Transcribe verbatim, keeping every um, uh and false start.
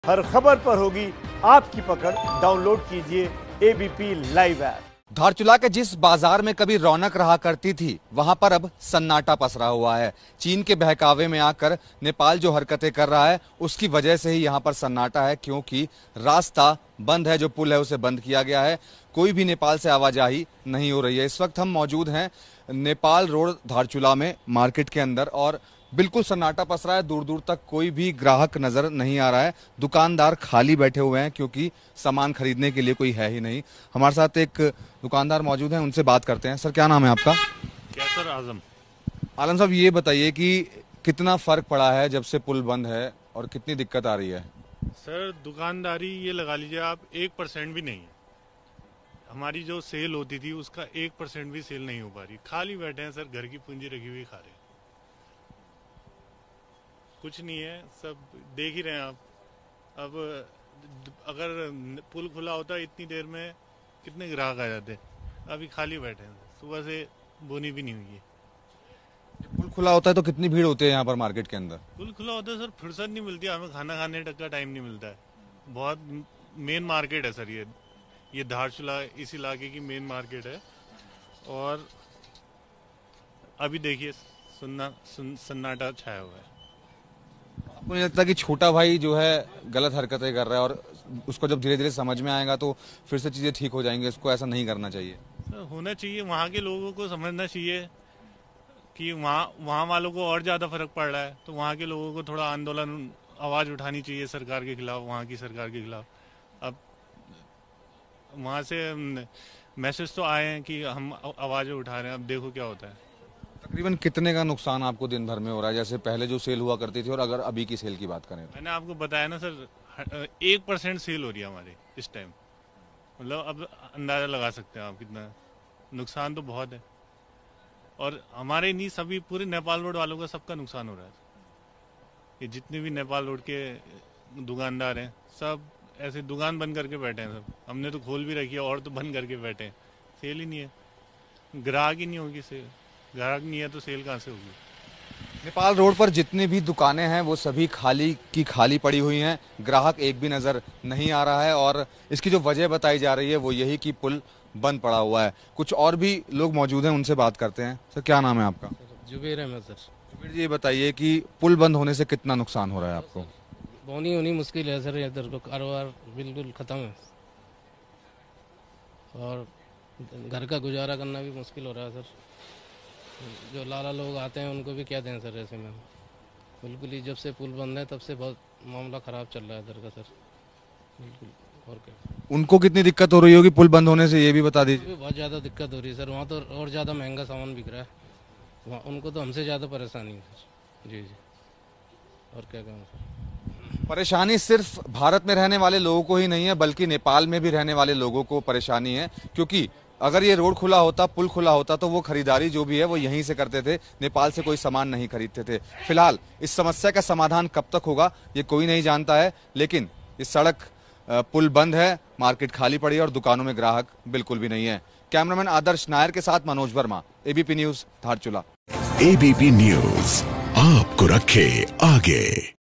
हर खबर पर होगी आपकी पकड़। डाउनलोड कीजिए एबीपी लाइव ऐप। धारचूला के जिस बाजार में कभी रौनक रहा करती थी, वहां पर अब सन्नाटा पसरा हुआ है। चीन के बहकावे में आकर नेपाल जो हरकतें कर रहा है, उसकी वजह से ही यहां पर सन्नाटा है, क्योंकि रास्ता बंद है। जो पुल है उसे बंद किया गया है, कोई भी नेपाल से आवाजाही नहीं हो रही है। इस वक्त हम मौजूद हैं नेपाल रोड धारचूला में, मार्केट के अंदर, और बिल्कुल सन्नाटा पसरा है। दूर दूर तक कोई भी ग्राहक नजर नहीं आ रहा है। दुकानदार खाली बैठे हुए हैं क्योंकि सामान खरीदने के लिए कोई है ही नहीं। हमारे साथ एक दुकानदार मौजूद हैं, उनसे बात करते हैं। सर, क्या नाम है आपका? क्या सर? आजम। आलम साहब, ये बताइए कि कितना फर्क पड़ा है जब से पुल बंद है और कितनी दिक्कत आ रही है? सर, दुकानदारी ये लगा लीजिए आप, एक परसेंट भी नहीं है। हमारी जो सेल होती थी उसका एक परसेंट भी सेल नहीं हो पा रही। खाली बैठे हैं सर, घर की पूंजी रखी हुई खा रहे हैं। कुछ नहीं है, सब देख ही रहे हैं आप। अब अगर पुल खुला होता इतनी देर में कितने ग्राहक आ जाते। अभी खाली बैठे हैं, सुबह से बोनी भी नहीं हुई है। पुल खुला होता है तो कितनी भीड़ होती है यहाँ पर मार्केट के अंदर? पुल खुला होता है सर, फुर्सत नहीं मिलती हमें, खाना खाने तक का टाइम नहीं मिलता है। बहुत मेन मार्केट है सर, ये ये धारचूला इस इलाके की मेन मार्केट है। और अभी देखिए सुन्ना सुन, सन्नाटा छाया हुआ है। आपको नहीं लगता कि छोटा भाई जो है गलत हरकतें कर रहा है, और उसको जब धीरे धीरे समझ में आएगा तो फिर से चीजें ठीक हो जाएंगी? उसको ऐसा नहीं करना चाहिए। सर, होना चाहिए, वहाँ के लोगों को समझना चाहिए कि वहाँ वहाँ वालों को और ज्यादा फर्क पड़ रहा है, तो वहाँ के लोगों को थोड़ा आंदोलन, आवाज उठानी चाहिए सरकार के खिलाफ, वहाँ की सरकार के खिलाफ। अब वहाँ से मैसेज तो आए हैं कि हम आवाजें उठा रहे हैं, अब देखो क्या होता है। तकरीबन कितने का नुकसान आपको दिन भर में हो रहा है, जैसे पहले जो सेल हुआ करती थी और अगर अभी की सेल की बात करें? मैंने आपको बताया ना सर, एक परसेंट सेल हो रही है हमारी इस टाइम। मतलब अब अंदाजा लगा सकते हैं आप कितना नुकसान तो बहुत है। और हमारे नहीं, सभी पूरे नेपाल रोड वालों का सबका नुकसान हो रहा है। ये जितने भी नेपाल रोड के दुकानदार हैं, सब ऐसे दुकान बंद करके बैठे हैं। सब हमने तो खोल भी रखी है और तो बंद करके बैठे हैं। सेल ही नहीं है, ग्राहक ही नहीं होगी। सेल ग्राहक नहीं है तो सेल कहाँ से होगी? नेपाल रोड पर जितनी भी दुकानें हैं वो सभी खाली की खाली पड़ी हुई हैं। ग्राहक एक भी नजर नहीं आ रहा है, और इसकी जो वजह बताई जा रही है वो यही कि पुल बंद पड़ा हुआ है। कुछ और भी लोग मौजूद हैं, उनसे बात करते हैं। सर, क्या नाम है आपका? जुबेर अहमद सर। जुबेर जी, ये बताइए कि पुल बंद होने से कितना नुकसान हो रहा है आपको? बोनी होनी मुश्किल है सर, इधर को कारोबार बिल्कुल खत्म है, और घर का गुजारा करना भी मुश्किल हो रहा है सर। जो लाला लोग आते हैं उनको भी क्या दें सर ऐसे में। बिल्कुल ही जब से पुल बंद है तब से बहुत मामला खराब चल रहा है इधर का सर, बिल्कुल। और क्या, उनको कितनी दिक्कत हो रही होगी पुल बंद होने से, ये भी बता दीजिए। बहुत ज़्यादा दिक्कत हो रही है सर, वहाँ तो और ज़्यादा महंगा सामान बिक रहा है। वहाँ उनको तो हमसे ज़्यादा परेशानी है सर। जी जी, और क्या कहूँ सर। परेशानी सिर्फ भारत में रहने वाले लोगों को ही नहीं है, बल्कि नेपाल में भी रहने वाले लोगों को परेशानी है। क्योंकि अगर ये रोड खुला होता, पुल खुला होता, तो वो खरीदारी जो भी है वो यहीं से करते थे, नेपाल से कोई सामान नहीं खरीदते थे। फिलहाल इस समस्या का समाधान कब तक होगा ये कोई नहीं जानता है, लेकिन इस सड़क पुल बंद है, मार्केट खाली पड़ी है और दुकानों में ग्राहक बिल्कुल भी नहीं है। कैमरामैन आदर्श नायर के साथ Manoj Verma, ABP news, Dharchula. ABP news आपको रखे आगे।